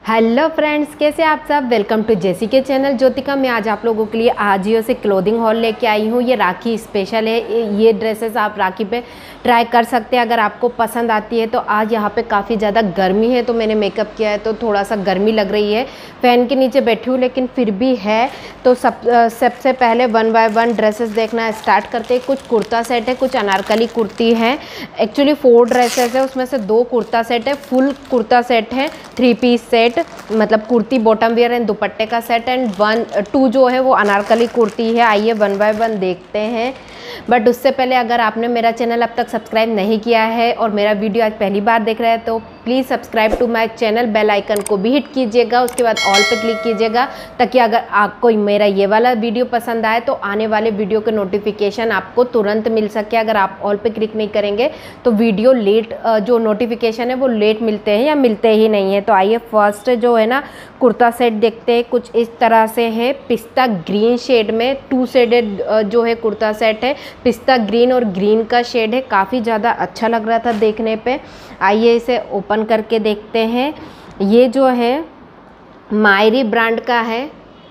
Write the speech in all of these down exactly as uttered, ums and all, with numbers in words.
Hello friends, कैसे आप सब। वेलकम टू जेसी के चैनल ज्योतिका। मैं आज आप लोगों के लिए आजियो से क्लोथिंग हॉल लेके आई हूँ। ये राखी स्पेशल है। ये ड्रेसेस आप राखी पे ट्राई कर सकते हैं अगर आपको पसंद आती है तो। आज यहाँ पे काफ़ी ज़्यादा गर्मी है तो मैंने मेकअप किया है तो थोड़ा सा गर्मी लग रही है। फ़ैन के नीचे बैठी हूँ लेकिन फिर भी है। तो सब सबसे पहले वन बाय वन ड्रेसेस देखना स्टार्ट करते हैं। कुछ कुर्ता सेट है, कुछ अनारकली कुर्ती है। एक्चुअली फोर ड्रेसेस है, उसमें से दो कुर्ता सेट है, फुल कुर्ता सेट है, थ्री पीस सेट मतलब कुर्ती बॉटम वियर एंड दुपट्टे का सेट, एंड वन टू जो है वो अनारकली कुर्ती है। आइए वन बाय वन देखते हैं। बट उससे पहले अगर आपने मेरा चैनल अब तक सब्सक्राइब नहीं किया है और मेरा वीडियो आज पहली बार देख रहे हैं तो please subscribe to my channel. Bell icon को भी हिट कीजिएगा, उसके बाद ऑल पे क्लिक कीजिएगा ताकि अगर आपको मेरा ये वाला वीडियो पसंद आए तो आने वाले वीडियो के नोटिफिकेशन आपको तुरंत मिल सके। अगर आप ऑल पे क्लिक नहीं करेंगे तो वीडियो लेट, जो नोटिफिकेशन है वो लेट मिलते हैं या मिलते ही नहीं है। तो आइए फर्स्ट जो है ना कुर्ता सेट देखते हैं। कुछ इस तरह से है, पिस्ता ग्रीन शेड में टू शेडेड जो है कुर्ता सेट है। पिस्ता ग्रीन और ग्रीन का शेड है, काफ़ी ज़्यादा अच्छा लग रहा था देखने पे। आइए इसे ओपन करके देखते हैं। ये जो है मायरी ब्रांड का है।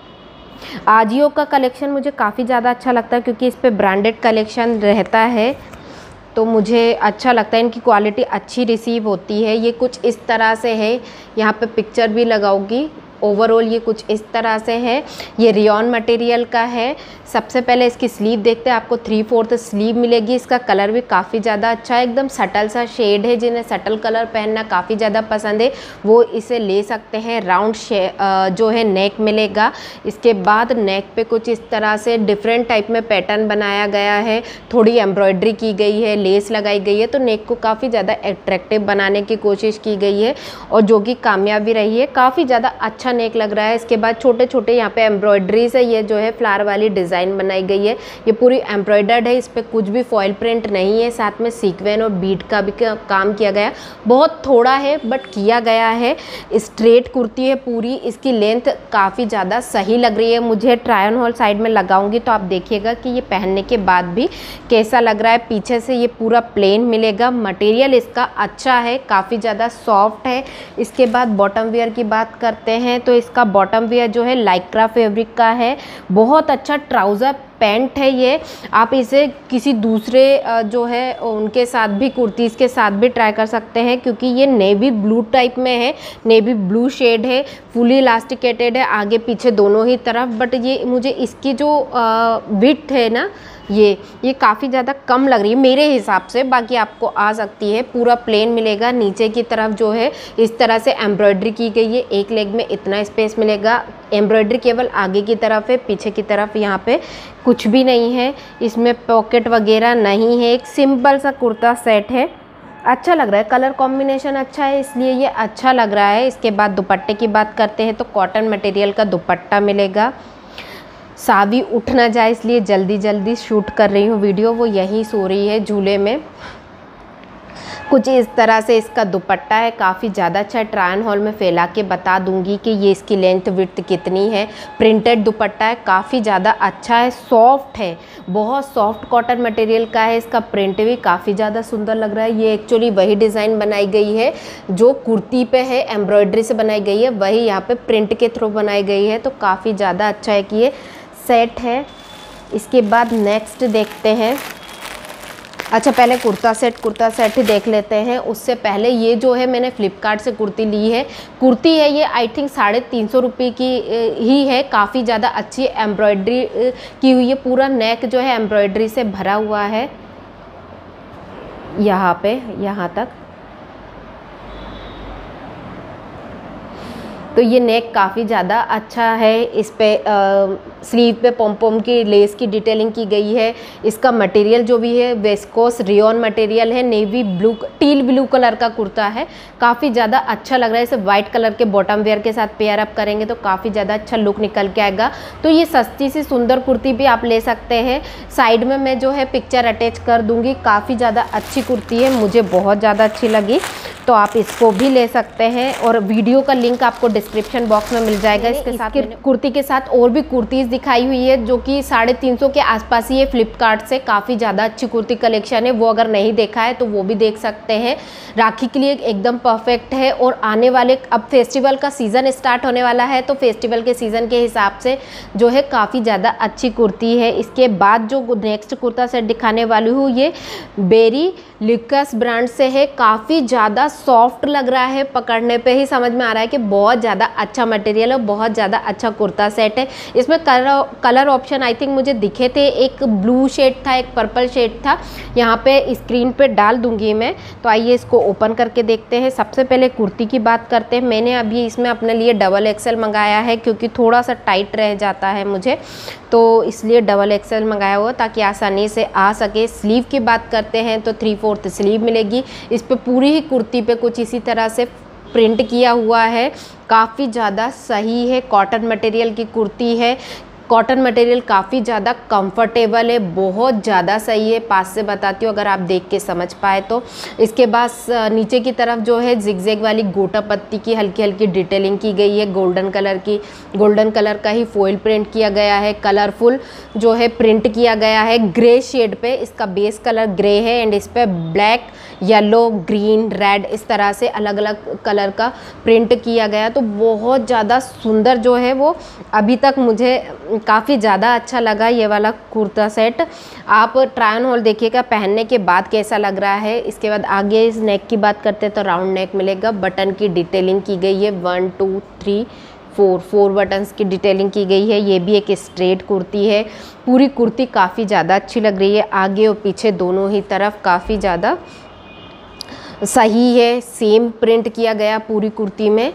आजियो का कलेक्शन मुझे काफ़ी ज़्यादा अच्छा लगता है क्योंकि इस पे ब्रांडेड कलेक्शन रहता है तो मुझे अच्छा लगता है। इनकी क्वालिटी अच्छी रिसीव होती है। ये कुछ इस तरह से है, यहाँ पे पिक्चर भी लगाऊंगी। ओवरऑल ये कुछ इस तरह से है। ये रियॉन मटेरियल का है। सबसे पहले इसकी स्लीव देखते हैं। आपको थ्री फोर्थ स्लीव मिलेगी। इसका कलर भी काफ़ी ज़्यादा अच्छा है, एकदम सटल सा शेड है। जिन्हें सटल कलर पहनना काफ़ी ज़्यादा पसंद है वो इसे ले सकते हैं। राउंड जो है नेक मिलेगा। इसके बाद नेक पे कुछ इस तरह से डिफरेंट टाइप में पैटर्न बनाया गया है। थोड़ी एम्ब्रॉयडरी की गई है, लेस लगाई गई है तो नेक को काफ़ी ज़्यादा एट्रैक्टिव बनाने की कोशिश की गई है और जो कि कामयाब भी रही है। काफ़ी ज़्यादा अच्छा नेक लग रहा है। इसके बाद छोटे छोटे यहाँ पे एम्ब्रॉयडरी से ये जो है फ्लावर वाली डिज़ाइन बनाई गई है। ये पूरी एम्ब्रॉयडर्ड है, इस पर कुछ भी फॉइल प्रिंट नहीं है। साथ में सीक्वेंस और बीट का भी काम किया गया। बहुत थोड़ा है बट किया गया है। स्ट्रेट कुर्ती है पूरी। इसकी लेंथ काफ़ी ज़्यादा सही लग रही है मुझे। ट्राई ऑन हॉल साइड में लगाऊंगी तो आप देखिएगा कि ये पहनने के बाद भी कैसा लग रहा है। पीछे से ये पूरा प्लेन मिलेगा। मटेरियल इसका अच्छा है, काफ़ी ज़्यादा सॉफ्ट है। इसके बाद बॉटम वेयर की बात करते हैं तो इसका बॉटम वेयर जो है लाइक्रा फैब्रिक का है। बहुत अच्छा ट्राउज़र पैंट है ये। आप इसे किसी दूसरे जो है उनके साथ भी, कुर्तीज़ के साथ भी ट्राई कर सकते हैं क्योंकि ये नेवी ब्लू टाइप में है। नेवी ब्लू शेड है, फुली इलास्टिकेटेड है आगे पीछे दोनों ही तरफ। बट ये मुझे इसकी जो विड्थ है ना ये ये काफ़ी ज़्यादा कम लग रही है मेरे हिसाब से। बाकी आपको आ सकती है। पूरा प्लेन मिलेगा। नीचे की तरफ जो है इस तरह से एम्ब्रॉयडरी की गई है। एक लेग में इतना स्पेस मिलेगा। एम्ब्रॉयडरी केवल आगे की तरफ है, पीछे की तरफ यहाँ पे कुछ भी नहीं है। इसमें पॉकेट वगैरह नहीं है। एक सिंपल सा कुर्ता सेट है, अच्छा लग रहा है। कलर कॉम्बिनेशन अच्छा है इसलिए ये अच्छा लग रहा है। इसके बाद दुपट्टे की बात करते हैं तो कॉटन मटेरियल का दुपट्टा मिलेगा। सावी उठ ना जाए इसलिए जल्दी जल्दी शूट कर रही हूँ वीडियो। वो यहीं सो रही है झूले में। कुछ इस तरह से इसका दुपट्टा है, काफ़ी ज़्यादा अच्छा है। ट्राई ऑन हॉल में फैला के बता दूंगी कि ये इसकी लेंथ विड्थ कितनी है। प्रिंटेड दुपट्टा है, काफ़ी ज़्यादा अच्छा है, सॉफ्ट है, बहुत सॉफ्ट कॉटन मटेरियल का है। इसका प्रिंट भी काफ़ी ज़्यादा सुंदर लग रहा है। ये एक्चुअली वही डिज़ाइन बनाई गई है जो कुर्ती पे है, एम्ब्रॉयडरी से बनाई गई है, वही यहाँ पे प्रिंट के थ्रू बनाई गई है। तो काफ़ी ज़्यादा अच्छा है कि ये सेट है। इसके बाद नेक्स्ट देखते हैं। अच्छा पहले कुर्ता सेट कुर्ता सेट ही देख लेते हैं। उससे पहले ये जो है मैंने फ्लिपकार्ट से कुर्ती ली है। कुर्ती है ये आई थिंक साढ़े तीन सौ रुपये की ही है। काफ़ी ज़्यादा अच्छी एम्ब्रॉयडरी की हुई है। पूरा नेक जो है एम्ब्रॉयडरी से भरा हुआ है यहाँ पे, यहाँ तक। तो ये नेक काफ़ी ज़्यादा अच्छा है। इस पे स्लीव पे पॉम पॉम की लेस की डिटेलिंग की गई है। इसका मटेरियल जो भी है वेस्कोस रियॉन मटेरियल है। Navy blue, teal blue colour का कुर्ता है। काफ़ी ज़्यादा अच्छा लग रहा है। इसे वाइट कलर के बॉटम वेयर के साथ पेयर अप करेंगे तो काफ़ी ज़्यादा अच्छा लुक निकल के आएगा। तो ये सस्ती सी सुंदर कुर्ती भी आप ले सकते हैं। साइड में मैं जो है पिक्चर अटैच कर दूँगी। काफ़ी ज़्यादा अच्छी कुर्ती है, मुझे बहुत ज़्यादा अच्छी लगी। तो आप इसको भी ले सकते हैं और वीडियो का लिंक आपको डिस्क्रिप्शन बॉक्स में मिल जाएगा। इसके साथ कुर्ती के साथ और भी कुर्तीज़ दिखाई हुई है जो कि साढ़े तीन सौ के आसपास ही है। फ्लिपकार्ट से काफ़ी ज़्यादा अच्छी कुर्ती कलेक्शन है, वो अगर नहीं देखा है तो वो भी देख सकते हैं। राखी के लिए एकदम परफेक्ट है और आने वाले अब फेस्टिवल का सीज़न स्टार्ट होने वाला है, तो फेस्टिवल के सीज़न के हिसाब से जो है काफ़ी ज़्यादा अच्छी कुर्ती है। इसके बाद जो नेक्स्ट कुर्ता सेट दिखाने वाली हूँ ये बेरी लिकस ब्रांड से है। काफ़ी ज़्यादा सॉफ्ट लग रहा है, पकड़ने पे ही समझ में आ रहा है कि बहुत ज़्यादा अच्छा मटेरियल है, बहुत ज़्यादा अच्छा कुर्ता सेट है। इसमें colour colour option I think मुझे दिखे थे, एक ब्लू शेड था, एक पर्पल शेड था। यहाँ पे स्क्रीन पे डाल दूंगी मैं, तो आइए इसको ओपन करके देखते हैं। सबसे पहले कुर्ती की बात करते हैं। मैंने अभी इसमें अपने लिए डबल एक्सेल मंगाया है क्योंकि थोड़ा सा टाइट रह जाता है मुझे, तो इसलिए डबल एक्सेल मंगाया हुआ ताकि आसानी से आ सके। स्लीव की बात करते हैं तो थ्री फोर्थ स्लीव मिलेगी। इस पे पूरी ही कुर्ती पे कुछ इसी तरह से प्रिंट किया हुआ है, काफ़ी ज़्यादा सही है। कॉटन मटेरियल की कुर्ती है, कॉटन मटेरियल काफ़ी ज़्यादा कंफर्टेबल है, बहुत ज़्यादा सही है। पास से बताती हूँ अगर आप देख के समझ पाए तो। इसके बाद नीचे की तरफ जो है जिगजैग वाली गोटा पत्ती की हल्की हल्की डिटेलिंग की गई है, गोल्डन कलर की, गोल्डन कलर का ही फॉइल प्रिंट किया गया है। कलरफुल जो है प्रिंट किया गया है ग्रे शेड पे, इसका बेस कलर ग्रे है एंड इस पर ब्लैक, येलो, ग्रीन, रेड इस तरह से अलग अलग कलर का प्रिंट किया गया। तो बहुत ज़्यादा सुंदर जो है वो अभी तक मुझे काफ़ी ज़्यादा अच्छा लगा ये वाला कुर्ता सेट। आप ट्राई ऑन हॉल देखिएगा पहनने के बाद कैसा लग रहा है। इसके बाद आगे इस नेक की बात करते हैं तो राउंड नेक मिलेगा, बटन की डिटेलिंग की गई है, one two three four four buttons की डिटेलिंग की गई है। ये भी एक स्ट्रेट कुर्ती है। पूरी कुर्ती काफ़ी ज़्यादा अच्छी लग रही है, आगे और पीछे दोनों ही तरफ काफ़ी ज़्यादा सही है। सेम प्रिंट किया गया पूरी कुर्ती में।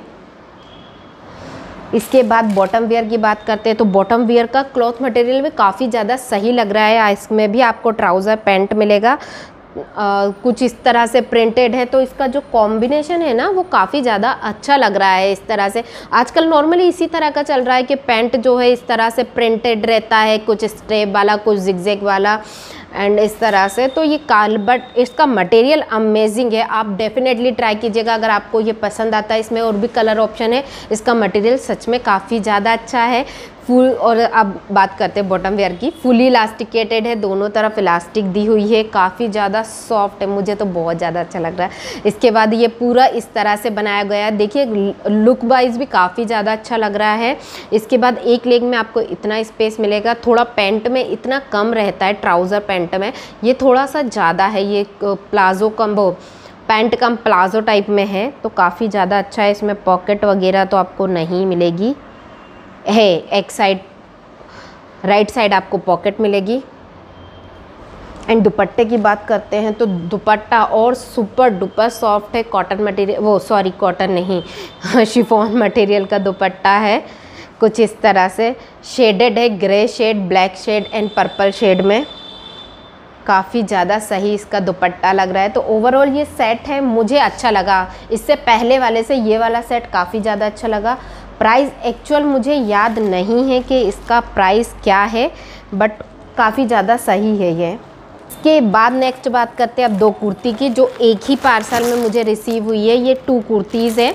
इसके बाद बॉटम वेयर की बात करते हैं तो बॉटम वेयर का क्लॉथ मटेरियल भी काफ़ी ज़्यादा सही लग रहा है। इसमें भी आपको ट्राउज़र पैंट मिलेगा, आ, कुछ इस तरह से प्रिंटेड है, तो इसका जो कॉम्बिनेशन है ना वो काफ़ी ज़्यादा अच्छा लग रहा है। इस तरह से आजकल नॉर्मली इसी तरह का चल रहा है कि पैंट जो है इस तरह से प्रिंटेड रहता है, कुछ स्ट्रेप वाला, कुछ जिगजैग वाला एंड इस तरह से। तो ये काल बट इसका मटेरियल अमेजिंग है, आप डेफिनेटली ट्राई कीजिएगा अगर आपको ये पसंद आता है। इसमें और भी कलर ऑप्शन है, इसका मटेरियल सच में काफ़ी ज़्यादा अच्छा है। फुल और अब बात करते हैं बॉटम वेयर की, फुली इलास्टिकेटेड है, दोनों तरफ इलास्टिक दी हुई है, काफ़ी ज़्यादा सॉफ्ट है, मुझे तो बहुत ज़्यादा अच्छा लग रहा है। इसके बाद ये पूरा इस तरह से बनाया गया है, देखिए लुक वाइज भी काफ़ी ज़्यादा अच्छा लग रहा है। इसके बाद एक लेग में आपको इतना स्पेस मिलेगा, थोड़ा पैंट में इतना कम रहता है, ट्राउज़र पैंट में ये थोड़ा सा ज़्यादा है। ये प्लाजो कम वो पैंट कम प्लाजो टाइप में है, तो काफ़ी ज़्यादा अच्छा है। इसमें पॉकेट वगैरह तो आपको नहीं मिलेगी है, एक साइड राइट साइड आपको पॉकेट मिलेगी। एंड दुपट्टे की बात करते हैं तो दुपट्टा और सुपर डुपर सॉफ्ट है, कॉटन मटेरियल वो सॉरी कॉटन नहीं शिफॉन मटेरियल का दुपट्टा है, कुछ इस तरह से शेडेड है, grey shade, black shade and purple shade में। काफ़ी ज़्यादा सही इसका दुपट्टा लग रहा है। तो ओवरऑल ये सेट है, मुझे अच्छा लगा। इससे पहले वाले से ये वाला सेट काफ़ी ज़्यादा अच्छा लगा। प्राइस एक्चुअल मुझे याद नहीं है कि इसका प्राइस क्या है, बट काफ़ी ज़्यादा सही है ये। इसके बाद नेक्स्ट बात करते हैं अब दो कुर्ती की जो एक ही पार्सल में मुझे रिसीव हुई है। ये टू कुर्तीज़ है,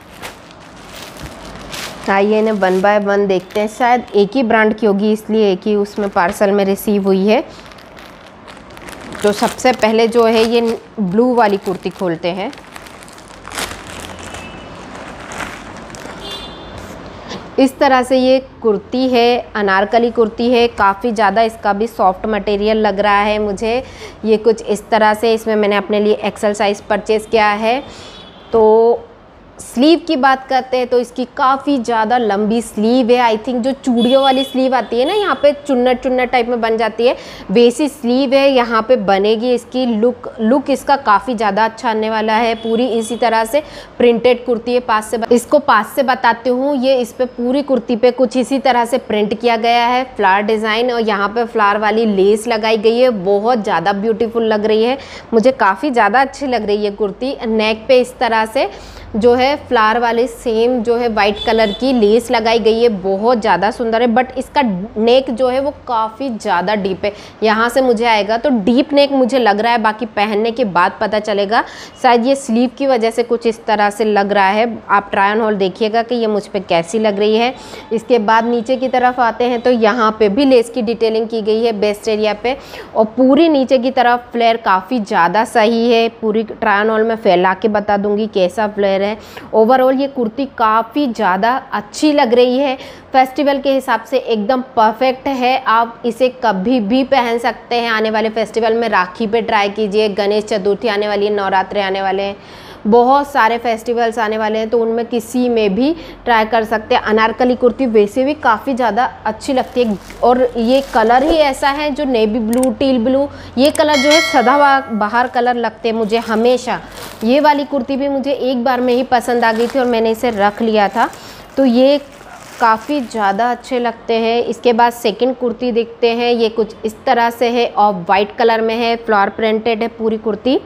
आइए इन्हें वन बाय वन देखते हैं। शायद एक ही ब्रांड की होगी इसलिए एक ही उसमें पार्सल में रिसीव हुई है। तो सबसे पहले जो है ये ब्लू वाली कुर्ती खोलते हैं। इस तरह से ये कुर्ती है, अनारकली कुर्ती है, काफ़ी ज़्यादा इसका भी सॉफ्ट मटेरियल लग रहा है मुझे। ये कुछ इस तरह से, इसमें मैंने अपने लिए एक्सेल साइज़ परचेज़ किया है। तो स्लीव की बात करते हैं तो इसकी काफ़ी ज़्यादा लंबी स्लीव है। आई थिंक जो चूड़ियों वाली स्लीव आती है ना, यहाँ पे चुन्नट चुन्नट टाइप में बन जाती है, वैसी स्लीव है यहाँ पे बनेगी। इसकी लुक लुक इसका काफ़ी ज़्यादा अच्छा आने वाला है। पूरी इसी तरह से प्रिंटेड कुर्ती है। पास से इसको पास से बताती हूँ, ये इस पर पूरी कुर्ती पे कुछ इसी तरह से प्रिंट किया गया है, फ्लावर डिज़ाइन, और यहाँ पर फ्लावर वाली लेस लगाई गई है। बहुत ज़्यादा ब्यूटीफुल लग रही है, मुझे काफ़ी ज़्यादा अच्छी लग रही है कुर्ती। नेक पे इस तरह से जो है है फ्लावर वाली सेम जो है वाइट कलर की लेस लगाई गई है, बहुत ज़्यादा सुंदर है। बट इसका नेक जो है वो काफ़ी ज़्यादा डीप है, यहाँ से मुझे आएगा तो डीप नेक मुझे लग रहा है, बाकी पहनने के बाद पता चलेगा। शायद ये स्लीव की वजह से कुछ इस तरह से लग रहा है। आप ट्राई ऑन हॉल देखिएगा कि ये मुझ पर कैसी लग रही है। इसके बाद नीचे की तरफ आते हैं तो यहाँ पे भी लेस की डिटेलिंग की गई है बेस्ट एरिया पे, और पूरी नीचे की तरफ फ्लेयर काफ़ी ज़्यादा सही है। पूरी ट्राई ऑन हॉल में फैला के बता दूंगी कैसा फ्लेयर है। ओवरऑल ये कुर्ती काफ़ी ज़्यादा अच्छी लग रही है, फेस्टिवल के हिसाब से एकदम परफेक्ट है। आप इसे कभी भी पहन सकते हैं। आने वाले फेस्टिवल में राखी पे ट्राई कीजिए, गणेश चतुर्थी आने वाली है, नवरात्रे आने वाले हैं, बहुत सारे फेस्टिवल्स आने वाले हैं, तो उनमें किसी में भी ट्राई कर सकते हैं। अनारकली कुर्ती वैसे भी काफ़ी ज़्यादा अच्छी लगती है, और ये कलर ही ऐसा है जो नेवी ब्लू, टील ब्लू, ये कलर जो है सदाबहार कलर लगते हैं मुझे हमेशा। ये वाली कुर्ती भी मुझे एक बार में ही पसंद आ गई थी और मैंने इसे रख लिया था, तो ये काफ़ी ज़्यादा अच्छे लगते हैं। इसके बाद सेकंड कुर्ती देखते हैं। ये कुछ इस तरह से है और वाइट कलर में है, फ्लावर प्रिंटेड है पूरी कुर्ती।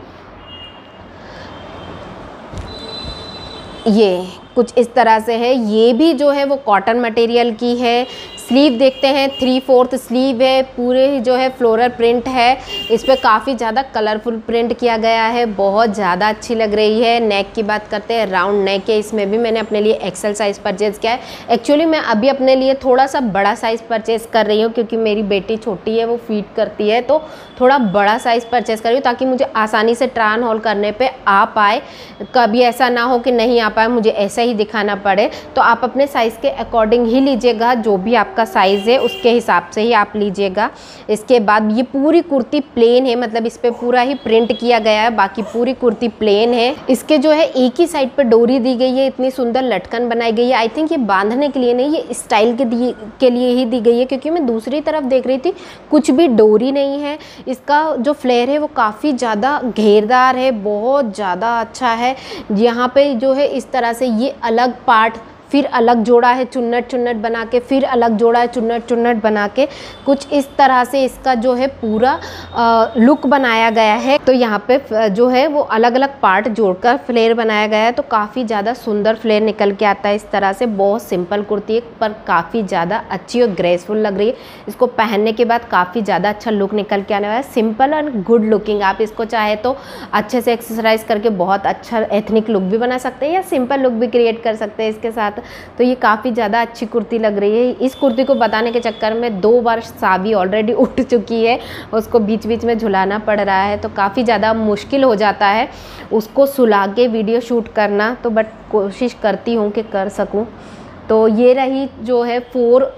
ये कुछ इस तरह से है, ये भी जो है वो कॉटन मटेरियल की है। स्लीव देखते हैं, थ्री फोर्थ स्लीव है, पूरे जो है फ्लोरल प्रिंट है, इस पर काफ़ी ज़्यादा कलरफुल प्रिंट किया गया है, बहुत ज़्यादा अच्छी लग रही है। नेक की बात करते हैं, राउंड नेक है, इसमें भी मैंने अपने लिए एक्सेल साइज़ परचेज़ किया है। एक्चुअली मैं अभी अपने लिए थोड़ा सा बड़ा साइज़ परचेज़ कर रही हूँ, क्योंकि मेरी बेटी छोटी है, वो फीड करती है, तो थोड़ा बड़ा साइज़ परचेज़ कर रही हूँ ताकि मुझे आसानी से ट्राई ऑन हॉल करने पर आ पाए। कभी ऐसा ना हो कि नहीं आ पाए, मुझे ऐसा ही दिखाना पड़े। तो आप अपने साइज़ के अकॉर्डिंग ही लीजिएगा, जो भी आपका का साइज़ है उसके हिसाब से ही आप लीजिएगा। इसके बाद ये पूरी कुर्ती प्लेन है, मतलब इस पे पूरा ही प्रिंट किया गया है, बाकी पूरी कुर्ती प्लेन है। इसके जो है एक ही साइड पे डोरी दी गई है, इतनी सुंदर लटकन बनाई गई है। आई थिंक ये बांधने के लिए नहीं, ये स्टाइल के दिए के लिए ही दी गई है, क्योंकि मैं दूसरी तरफ देख रही थी कुछ भी डोरी नहीं है। इसका जो फ्लेयर है वो काफ़ी ज़्यादा घेरदार है, बहुत ज़्यादा अच्छा है। यहाँ पे जो है इस तरह से ये अलग पार्ट, फिर अलग जोड़ा है चुन्नट चुन्नट बना के, फिर अलग जोड़ा है चुन्नट चुन्नट बना के, कुछ इस तरह से इसका जो है पूरा आ, लुक बनाया गया है। तो यहाँ पे जो है वो अलग अलग पार्ट जोड़कर फ्लेयर बनाया गया है, तो काफ़ी ज़्यादा सुंदर फ्लेयर निकल के आता है इस तरह से। बहुत सिंपल कुर्ती है पर काफ़ी ज़्यादा अच्छी और ग्रेसफुल लग रही है। इसको पहनने के बाद काफ़ी ज़्यादा अच्छा लुक निकल के आने वाला है, सिंपल एंड गुड लुकिंग। आप इसको चाहे तो अच्छे से एक्सरसाइज करके बहुत अच्छा एथनिक लुक भी बना सकते हैं, या सिंपल लुक भी क्रिएट कर सकते हैं इसके साथ। तो ये काफ़ी ज़्यादा अच्छी कुर्ती लग रही है। इस कुर्ती को बताने के चक्कर में दो बार साबी ऑलरेडी उठ चुकी है, उसको बीच बीच में झुलाना पड़ रहा है, तो काफ़ी ज़्यादा मुश्किल हो जाता है उसको सुला के वीडियो शूट करना, तो बट कोशिश करती हूँ कि कर सकूँ। तो ये रही जो है फोर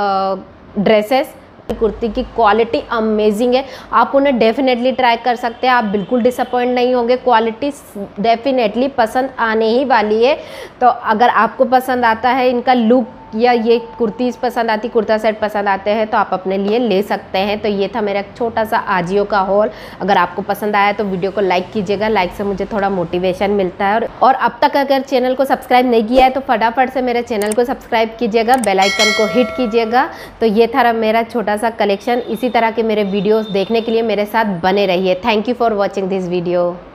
ड्रेसेस। कुर्ती की क्वालिटी अमेजिंग है, आप उन्हें डेफिनेटली ट्राई कर सकते हैं, आप बिल्कुल डिसअपॉइंट नहीं होंगे। क्वालिटी डेफिनेटली पसंद आने ही वाली है। तो अगर आपको पसंद आता है इनका लुक, या ये कुर्तीज़ पसंद आती, कुर्ता सेट पसंद आते हैं, तो आप अपने लिए ले सकते हैं। तो ये था मेरा छोटा सा आजियो का हॉल। अगर आपको पसंद आया तो वीडियो को लाइक कीजिएगा, लाइक से मुझे थोड़ा मोटिवेशन मिलता है। और, और अब तक अगर चैनल को सब्सक्राइब नहीं किया है तो फटाफट से मेरे चैनल को सब्सक्राइब कीजिएगा, बेल आइकन को हिट कीजिएगा। तो ये था मेरा छोटा सा कलेक्शन। इसी तरह के मेरे वीडियोज़ देखने के लिए मेरे साथ बने रहिए। Thank you for watching this video.